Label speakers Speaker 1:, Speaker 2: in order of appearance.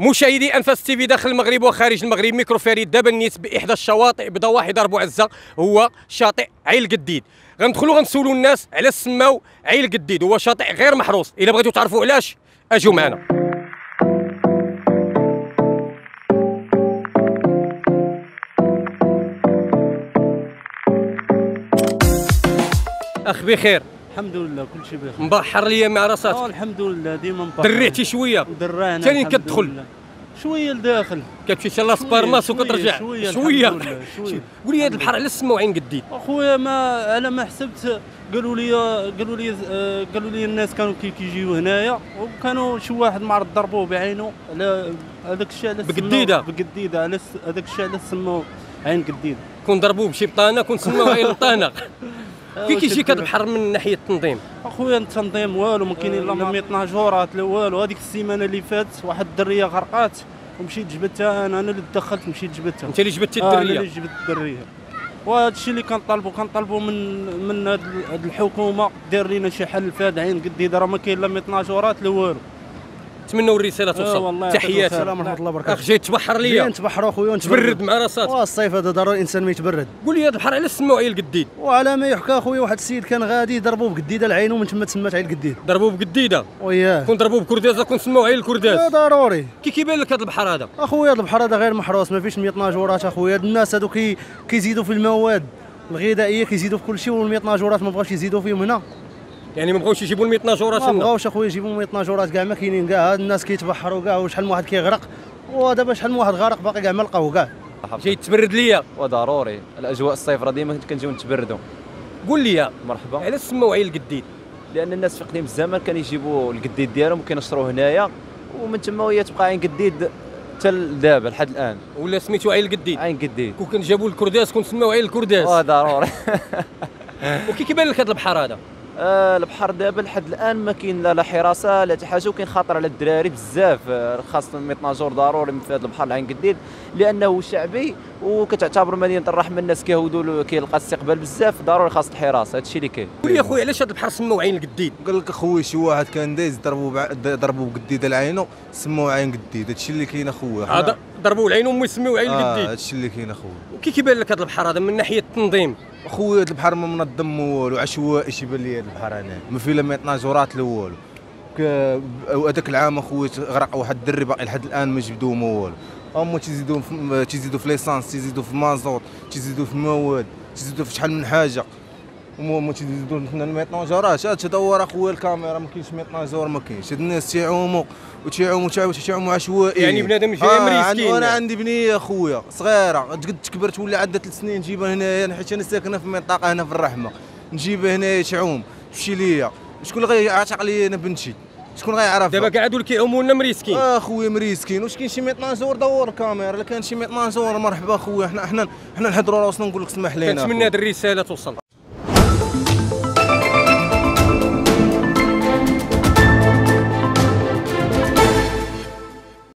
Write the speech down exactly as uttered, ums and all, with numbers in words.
Speaker 1: مشاهدي انفاس تي في داخل المغرب وخارج المغرب، ميكرو فريد دابا نيت باحدى الشواطئ بضواحي دار بوعزه، هو شاطئ عين القديد. غندخلوا غنسولوا الناس على سماو عين القديد. هو شاطئ غير محروس، الا بغيتوا تعرفوا علاش اجوا معنا. اخ بخير؟
Speaker 2: الحمد لله كل شيء بخير.
Speaker 1: مبحر ليا مع راساتك؟
Speaker 2: اه الحمد لله ديما مبحر.
Speaker 1: دريتي شويه؟
Speaker 2: درانا
Speaker 1: ثاني كتدخل
Speaker 2: شويه لداخل،
Speaker 1: كتمشي ان شاء الله سبارماس وكترجع
Speaker 2: شويه
Speaker 1: شويه.
Speaker 2: شويه.
Speaker 1: قول لي هذا البحر علاش سموه عين قديد؟
Speaker 2: اخويا ما على ما حسبت قالوا لي قالوا لي آه قالوا لي الناس كانوا كي كيجيو هنايا وكانوا شي واحد معرض ضربوه بعينه على هذاك الشيء على
Speaker 1: بقديده
Speaker 2: بقديده على هذاك الشيء على سموه عين قديد.
Speaker 1: كون ضربوه بشي بطانه كون سموه عين البطانه. كي كيجيك هذا البحر من ناحيه التنظيم؟
Speaker 2: اخويا التنظيم والو، ما كاينين لا ميطنا جورات لا والو. هذيك السيمانه اللي فاتت واحد الدريه غرقات ومشيت جبدتها انا، انا اللي دخلت مشيت جبدتها.
Speaker 1: انت اللي جبدتي
Speaker 2: الدريه؟
Speaker 1: الدريه.
Speaker 2: انا اللي جبت الدريه. وهذا الشيء اللي كنطالبوا كنطالبوا من من هذه الحكومه دير لنا شي حل في هذا عين قديده، راه ما كاين لا ميطنا جورات لا والو.
Speaker 1: نتمنوا الرساله توصل. تحياتي.
Speaker 3: السلام ورحمه الله وبركاته.
Speaker 1: اخ جاي تبحر ليا؟
Speaker 3: نتبحروا خويا
Speaker 1: تبرد مع راساتك.
Speaker 3: والصيف هذا ضروري الانسان ما يتبرد.
Speaker 1: قول لي هذا البحر علاش سموه عين القديد؟
Speaker 3: وعلى ما يحكى خويا واحد السيد كان غادي ضربوه بقديده العين ومن تما تسمات عين القديد.
Speaker 1: ضربوه بقديده؟
Speaker 3: وياه.
Speaker 1: كون ضربوه بكردازه كون سموه عين الكرداز.
Speaker 3: ضروري.
Speaker 1: كي كيبان لك هذا البحر هذا؟
Speaker 3: اخويا هذا البحر هذا غير محروس، ما فيش مية ناجورات اخويا. الناس هذو كي كيزيدوا في المواد الغذائيه، كيزيدوا في كل شيء، والمية ناجورات ما بغاوش يزيدوا فيهم هنا.
Speaker 1: يعني ما بغاوش يجيبوا المية ناجورات هنا؟
Speaker 3: ما بغاوش اخويا يجيبوا مية ناجورات كاع ما كاينين كاع. الناس كيتبحروا كاع وشحال من واحد كيغرق، ودابا شحال من واحد غارق باقي كاع ما لقاوه كاع.
Speaker 1: جاي تبرد ليا؟
Speaker 4: وضروري الاجواء الصيف راه ديما كنجيو نتبردوا.
Speaker 1: قول لي
Speaker 4: مرحبا.
Speaker 1: علاش سموه عين القديد؟
Speaker 4: لان الناس في قديم الزمان كانوا يجيبوا القديد ديالهم وكينشروه هنايا، ومن تما وهي تبقى عين قديد حتى دابا لحد الان.
Speaker 1: ولا سميتو عين القديد؟
Speaker 4: عين قديد.
Speaker 1: كون جابوا الكرداس كون سموه عين الكرداس.
Speaker 4: اه ضروري.
Speaker 1: وكي كيبان لك هذا البحر هذا؟
Speaker 4: آه البحر دابا لحد الان ما كاين لا لا حراسه لا حتى حاجه، وكاين خطر على الدراري بزاف. آه خاص مية ناجور ضروري في هذا البحر العين قديد، لانه شعبي وكتعتبر مدينه الرحمه. الناس كيهودوا كيلقى استقبال بزاف، ضروري خاص الحراسه. هذا الشيء اللي كاين.
Speaker 1: قول لي اخويا علاش هذا البحر سموه عين القديد؟
Speaker 5: قال لك اخويا شي واحد كان دايز ضربوا بع... ضربوا بقديده لعينه سموه عين قديد. هذا الشيء اللي كاين اخويا.
Speaker 1: هذا ضربوا العين وما يسميوه عين القديد.
Speaker 5: اه هذا الشيء اللي كاين اخويا.
Speaker 1: وكي كيبان لك هذا البحر هذا من ناحيه التنظيم؟
Speaker 5: اخويا هذا البحر ما منظم والو، عشوائي شيبان لي هذا البحر هنا، ما فيه لا مية ناجورات لا والو. وهذاك العام اخويا غرق واحد الدري باقي لحد الان ما جبدوه ما والو. هما تيزيدوا في تيزيدوا في ليسانس، تيزيدوا في مازوت، تيزيدوا في مواد، تيزيدوا في شحال من حاجه. وما تيزيدوا لنا مية ناجورات. هاد تدور اخويا الكاميرا ما كاينش مية ناجور، ما كاينش. هاد الناس تيعوموا وتيعوموا تيعوموا عشوائي.
Speaker 1: يعني بنادم جاي
Speaker 5: آه
Speaker 1: مريسكين.
Speaker 5: انا عندي بنيه اخويا صغيره قد تكبرت ولا عندها ثلاث سنين، نجيبها هنايا حيت انا ساكنه في منطقه هنا في الرحمه. نجيبها هنايا تعوم تمشي ليا. شكون اللي غيعتق لي انا بنتي؟ شكون غيعرف؟
Speaker 1: دابا كاع هادو اللي كيعوموا لنا مريسكين.
Speaker 5: اه خويا مريسكين. واش كاين شي مية ناجور؟ دور الكاميرا. الا كان شي مية ناجور مرحبا خويا. حنا حنا حنا نحضروا راسنا نقول لك سمح لينا.
Speaker 1: كنتمنى هذه الرساله توصل.